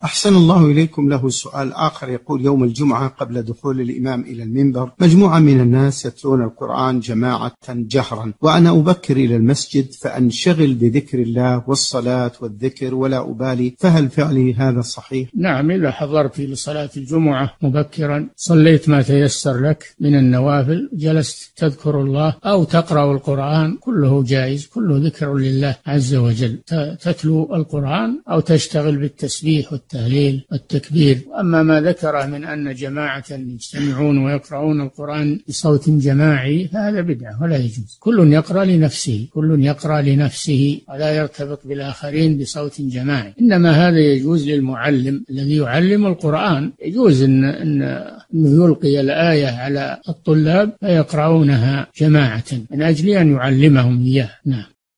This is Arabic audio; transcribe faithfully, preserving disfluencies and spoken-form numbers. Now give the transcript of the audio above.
أحسن الله إليكم. له سؤال آخر يقول: يوم الجمعة قبل دخول الإمام إلى المنبر مجموعة من الناس يتلون القرآن جماعة جهرا، وأنا أبكر إلى المسجد فأنشغل بذكر الله والصلاة والذكر ولا أبالي، فهل فعلي هذا صحيح؟ نعم، إذا حضرت لصلاة الجمعة مبكرا صليت ما تيسر لك من النوافل، جلست تذكر الله أو تقرأ القرآن، كله جائز، كله ذكر لله عز وجل. تتلو القرآن أو تشتغل بالتسبيح والتهليل والتكبير. أما ما ذكر من أن جماعة يجتمعون ويقرؤون القرآن بصوت جماعي فهذا بدعة ولا يجوز. كل يقرأ لنفسه، كل يقرأ لنفسه ولا يرتبط بالآخرين بصوت جماعي. إنما هذا يجوز للمعلم الذي يعلم القرآن، يجوز إن أنه يلقي الآية على الطلاب فيقرؤونها جماعة من أجل أن يعلمهم إياه. نعم.